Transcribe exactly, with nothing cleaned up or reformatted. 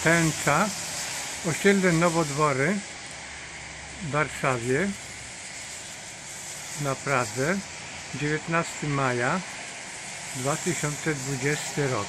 Tęcza, osiedle Nowodwory w Warszawie, na Pradze, dziewiętnastego maja dwa tysiące dwudziesty rok.